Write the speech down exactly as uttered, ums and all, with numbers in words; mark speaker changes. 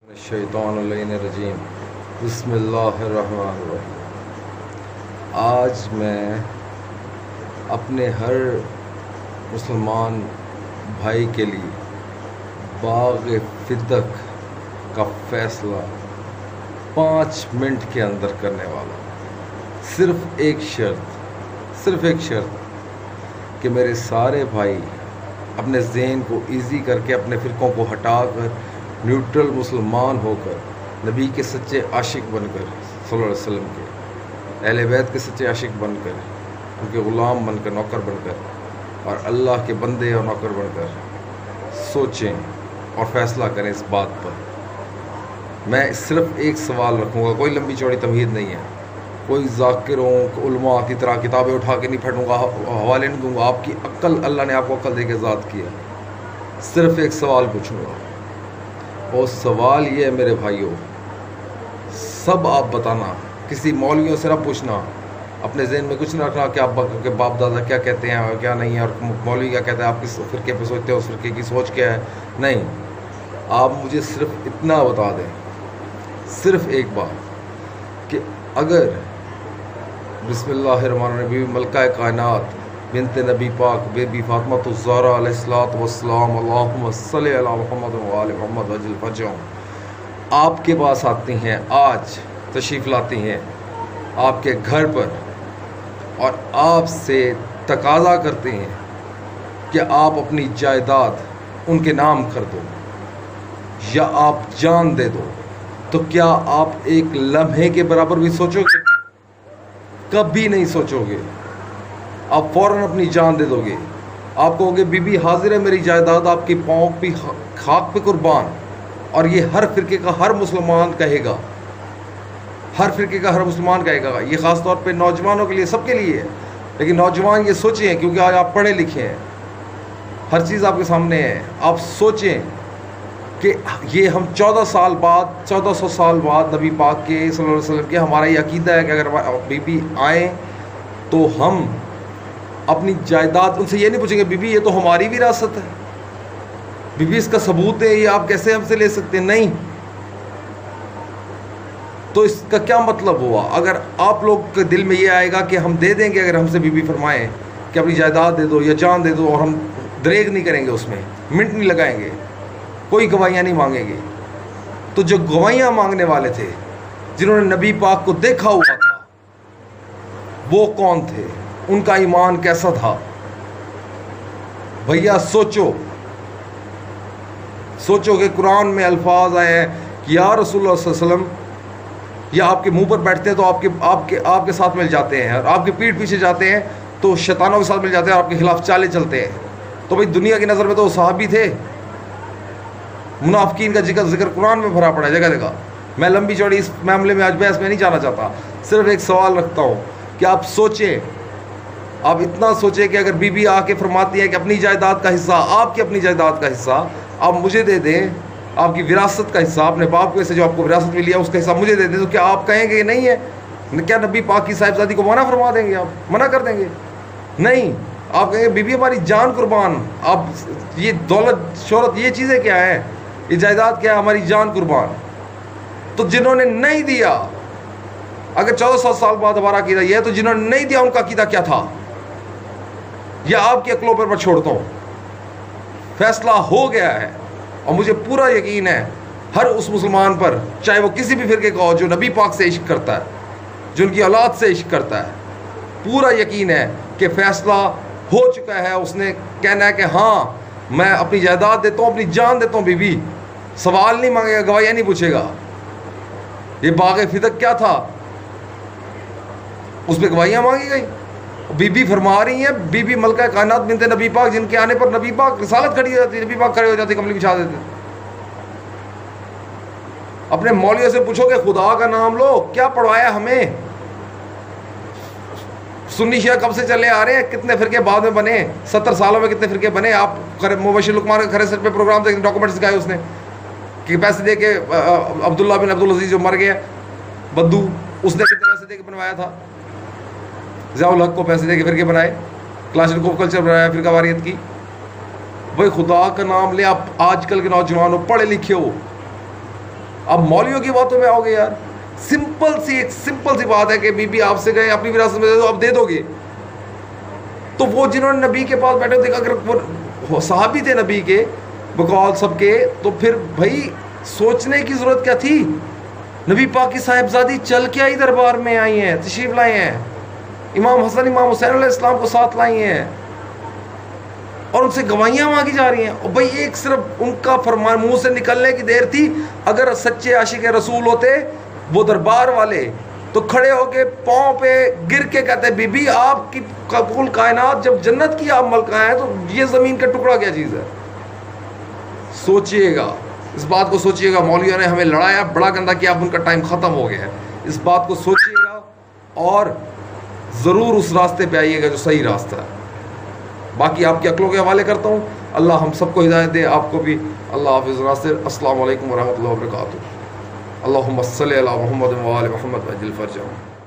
Speaker 1: शैतानुर्रजीम बिस्मिल्लाहिर्रहमानिर्रहीम। आज मैं अपने हर मुसलमान भाई के लिए बाग़ फिदक का फ़ैसला पाँच मिनट के अंदर करने वाला हूँ। सिर्फ़ एक शर्त सिर्फ़ एक शर्त कि मेरे सारे भाई अपने ज़हन को ईज़ी करके अपने फ़िरक़ों को हटा कर न्यूट्रल मुसलमान होकर नबी के सच्चे आशिक बनकर सल्लल्लाहु अलैहि वसल्लम के अहले बैत के सच्चे आशिक बनकर उनके ग़ुलाम बनकर नौकर बनकर और अल्लाह के बंदे और नौकर बनकर सोचें और फ़ैसला करें इस बात पर। मैं सिर्फ़ एक सवाल रखूँगा, कोई लंबी चौड़ी तमहीद नहीं है, कोई ज़ाकिरों उलमा की तरह किताबें उठा के नहीं फटूँगा, हवाले नहीं दूँगा। आपकी अक्ल अल्लाह ने आपको अक्ल दे के ज़ात किया। सिर्फ़ एक सवाल पूछूँगा और सवाल ये है मेरे भाइयों, सब आप बताना, किसी मौलवियों से ना पूछना, अपने ज़हन में कुछ ना रखना कि आप के बाप दादा क्या कहते हैं और क्या नहीं है और मौलवी क्या कहते हैं, आप किस फ़िरके पे सोचते हो, उस फ़िरके की सोच क्या है। नहीं, आप मुझे सिर्फ़ इतना बता दें, सिर्फ़ एक बात कि अगर बिस्मिल्लाहिर्रहमानिर्रहीम मलका कायनात बिनत नबी पाक बेबी फातिमा ज़हरा अलैहिस्सलातु वस्सलाम अल्लाहुम्मा सल्लि अला मुहम्मद व आलि मुहम्मद वजल फजौ आपके पास आती हैं, आज तशरीफ़ लाती हैं आपके घर पर और आपसे तकाज़ा करते हैं कि आप अपनी जायदाद उनके नाम कर दो या आप जान दे दो, तो क्या आप एक लम्हे के बराबर भी सोचोगे? कभी नहीं सोचोगे। आप फ़ौरन अपनी जान दे दोगे। आप कहोगे बीबी हाजिर है मेरी जायदाद आपके पाँव पे खाक पे कुर्बान। और ये हर फ़िरके का हर मुसलमान कहेगा, हर फ़िरके का हर मुसलमान कहेगा। ये ख़ास तौर पे नौजवानों के लिए, सबके लिए है, लेकिन नौजवान ये सोचें, क्योंकि आज आप पढ़े लिखे हैं, हर चीज़ आपके सामने है। आप सोचें कि ये हम चौदह साल बाद चौदह सौ साल बाद नबी पाक के सल्लल्लाहु अलैहि वसल्लम के हमारा ये अकीदा है कि अगर बीबी आए तो हम अपनी जायदाद उनसे ये नहीं पूछेंगे बीबी ये तो हमारी विरासत है, बीबी इसका सबूत है, ये आप कैसे हमसे ले सकते हैं। नहीं, तो इसका क्या मतलब हुआ? अगर आप लोग के दिल में ये आएगा कि हम दे देंगे, अगर हमसे बीबी फरमाएं कि अपनी जायदाद दे दो या जान दे दो, और हम दरेग नहीं करेंगे, उसमें मिनट नहीं लगाएंगे, कोई गवाहियाँ नहीं मांगेंगे, तो जो गवाहियाँ मांगने वाले थे, जिन्होंने नबी पाक को देखा हुआ था, वो कौन थे? उनका ईमान कैसा था? भैया सोचो, सोचो कि कुरान में अल्फाज आए हैं कि या रसूलुल्लाह सल्लल्लाहु अलैहि वसल्लम, या आपके मुंह पर बैठते हैं तो आपके आपके आपके साथ मिल जाते हैं, और आपके पीठ पीछे जाते हैं तो शैतानों के साथ मिल जाते हैं और आपके खिलाफ चाले चलते हैं। तो भाई दुनिया की नज़र में तो वो सहाबी थे। मुनाफिकीन का जिक्र जिक्र कुरान में भरा पड़ा है जगह जगह। मैं लंबी चौड़ी इस मामले में आज बहस में नहीं जाना चाहता, सिर्फ एक सवाल रखता हूँ कि आप सोचें, आप इतना सोचें कि अगर बीबी आके फरमाती है कि अपनी जायदाद का हिस्सा, आपकी अपनी जायदाद का हिस्सा आप मुझे दे दें, आपकी विरासत का हिस्सा, अपने बाप को से जो आपको विरासत मिली है उसका हिस्सा मुझे दे दें, तो क्या आप कहेंगे कि नहीं है? क्या नबी पाक की साहिबजादी को मना फरमा देंगे? आप मना कर देंगे? नहीं, आप कहेंगे बीबी हमारी जान कुर्बान। आप ये दौलत शोहरत ये चीज़ें क्या है, ये जायदाद क्या है? हमारी जान कुर्बान। तो जिन्होंने नहीं दिया, अगर चौदह सौ साल बाद हमारा अकीदा यह है, तो जिन्होंने नहीं दिया उनका अकीदा क्या था? यह आपकी अक्लों पर मैं छोड़ता हूँ। फैसला हो गया है और मुझे पूरा यकीन है हर उस मुसलमान पर, चाहे वो किसी भी फ़िरके का हो, जो नबी पाक से इश्क करता है, जो उनकी औलाद से इश्क करता है, पूरा यकीन है कि फ़ैसला हो चुका है। उसने कहना है कि हाँ मैं अपनी जायदाद देता हूँ, अपनी जान देता हूँ बीबी। सवाल नहीं मांगेगा, गवाहियाँ नहीं पूछेगा। ये बाग़ फिदक क्या था? उस पर गवाहियाँ मांगी गई। बीबी फरमा रही हैं, बीबी मलका कायनात बिनत नबी पाक, जिनके आने पर नबी पाक रिसालत खड़ी हो जाती, नबी पाक खड़े हो जाते, कमली बिछा देते। अपने मौलवियों से पूछोगे खुदा का नाम लो, क्या पढ़वाया हमें? सुन्नी शिया कब से चले आ रहे हैं? कितने फिरके बाद में बने? सत्तर सालों में कितने फिरके बने? आप मुबशिर लुकमान के खरे सर पे प्रोग्राम देखे, डॉक्यूमेंट्स दिखाए उसने कि पैसे दे के अब्दुल्ला बिन अब्दुल अजीज जो मर गया बद्दू, उसने कितने पैसे दे के बनवाया था? ज़ियाउल हक को पैसे दे के फिरके बनाए, क्लासिकल कल्चर बनाया फिरका वारियत की। भाई खुदा का नाम ले, आप आजकल के नौजवान हो, पढ़े लिखे हो, اب مولویوں کی باتوں میں آؤ گے یار. سمپل سی ایک سمپل سی بات ہے کہ بی بی آپ سے گئے اپنی وراثت میں دے دو, آپ دے دو گے. تو وہ جنہوں نے نبی کے پاس بیٹھے ہوتے, اگر وہ صحابی تھے نبی کے بقول سب کے, تو پھر بھائی سوچنے کی ضرورت کیا تھی. نبی پاک کی صاحبزادی چل کے آئی دربار میں آئی ہیں, تشریف لائے ہیں, امام حسن امام حسین علیہ السلام کو ساتھ لائی ہیں, اور ان سے گواہیاں مانگی جا رہی ہیں. اور بھائی ایک صرف ان کا فرمان منہ سے نکلنے کی دیر تھی. اگر سچے عاشق رسول ہوتے وہ دربار والے, تو کھڑے ہو کے پاؤں پہ گر کے کہتے بی بی آپ کی کل کائنات جب جنت کی آپ ملکہ ہیں, تو یہ زمین کا ٹکڑا کیا چیز ہے. سوچئے گا, اس بات کو سوچئے گا. مولویوں نے ہمیں لڑایا, بڑا گندا کیا, اب ان کا ٹائم ختم ہو گیا ہے. اس بات کو سوچئے گا اور ضرور اس راستے پہ آئیے گا جو صحیح راستہ ہے. باقی آپ کی عقلوں کے حوالے کرتا ہوں. اللہ ہم سب کو ہدایت دے, آپ کو بھی. اللہ حافظ ناصر. السلام علیکم ورحمۃ اللہ وبرکاتہ. اللہم صلی علی محمد و آل محمد وعجل فرجہم.